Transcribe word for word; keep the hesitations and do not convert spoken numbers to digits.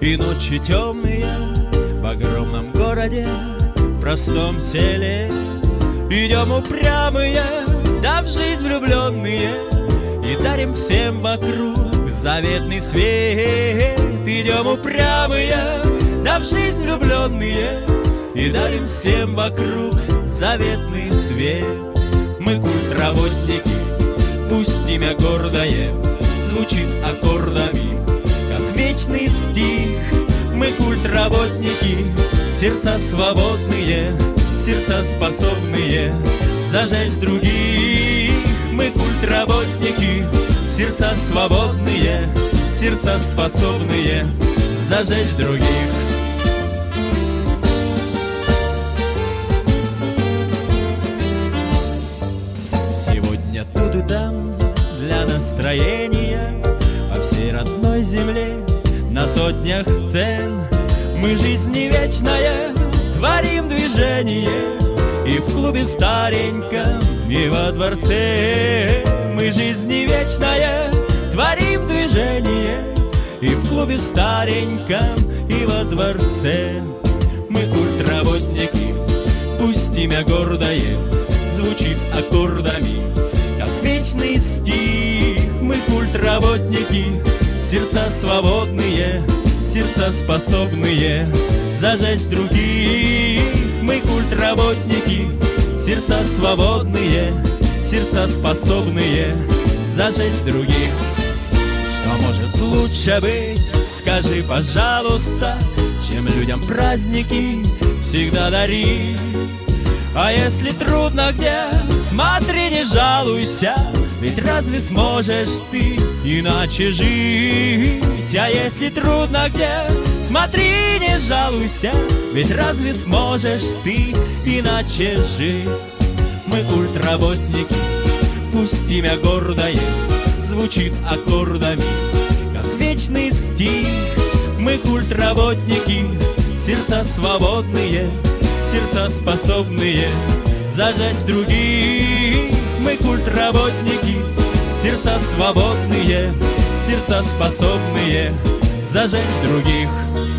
И ночи темные в огромном городе, в простом селе. Идем упрямые, да в жизнь влюбленные, и дарим всем вокруг заветный свет. Идем упрямые, да в жизнь влюбленные, и дарим всем вокруг заветный свет. Мы культработники, пусть имя гордое звучит аккордами, как вечный стих. Мы культработники, сердца свободные, сердца способные зажечь других. Мы культработники, сердца свободные, сердца способные зажечь других. Сегодня тут и там для настроения по всей родной земле, на сотнях сцен. Мы жизни вечная творим движение, и в клубе стареньком, и во дворце. Мы жизни вечная творим движение, и в клубе стареньком, и во дворце. Мы культработники, пусть имя гордое звучит аккордами, как вечный стих. Мы культработники, сердца свободные, сердца способные зажечь других. Мы культработники, сердца свободные, сердца способные зажечь других. Что может лучше быть, скажи, пожалуйста, чем людям праздники всегда дари. А если трудно где, смотри, не жалуйся, ведь разве сможешь ты иначе жить? А если трудно где, смотри, не жалуйся, ведь разве сможешь ты иначе жить? Мы культработники, пусть имя гордое звучит аккордами, как вечный стих. Мы культработники, сердца свободные, сердца способные зажечь других. Мы культработники, сердца свободные, сердца способные зажечь других.